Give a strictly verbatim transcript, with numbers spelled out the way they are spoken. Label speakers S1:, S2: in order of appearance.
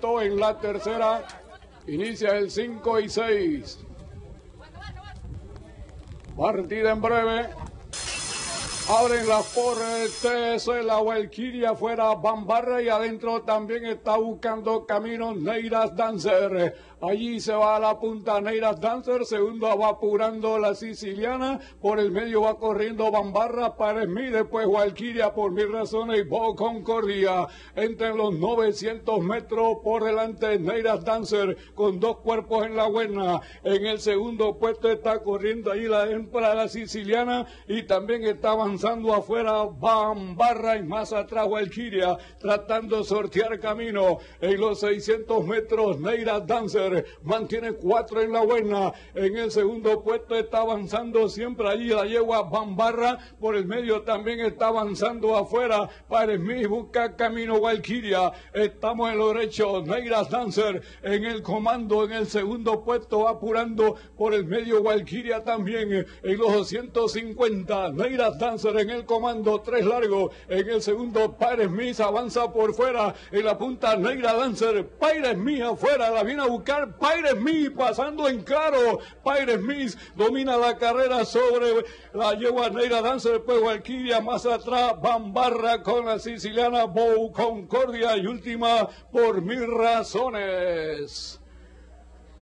S1: puesto en la tercera. Inicia el cinco y seis. Partida en breve. Abren las por T S, la Valkyria afuera, Bambarra, y adentro también está buscando camino Neiras Dancer. Allí se va a la punta Neiras Dancer, segundo va apurando la siciliana, por el medio va corriendo Bambarra, para mí, después Valkyria por mil razones y Bo Concordia. Entre los novecientos metros por delante Neiras Dancer con dos cuerpos en la buena. En el segundo puesto está corriendo ahí la hembra la siciliana y también está avanzando afuera Bambarra y más atrás Valkyria tratando de sortear camino. En los seiscientos metros Neiras Dancer mantiene cuatro en la buena. En el segundo puesto está avanzando siempre allí la yegua Bambarra, por el medio también está avanzando afuera para mí busca camino Valkyria. Estamos en lo derecho, Neiras Dancer en el comando, en el segundo puesto va apurando por el medio Valkyria también. En los doscientos cincuenta Neiras Dancer en el comando, tres largos. En el segundo Pirates Miss avanza por fuera, en la punta Neiras Dancer, Pirates Miss afuera, la viene a buscar Pirates Miss pasando en claro. Pirates Miss domina la carrera sobre la yegua Neiras Dancer, después Valkyria más atrás, Bambarra con la siciliana Bo Concordia y última por mil razones.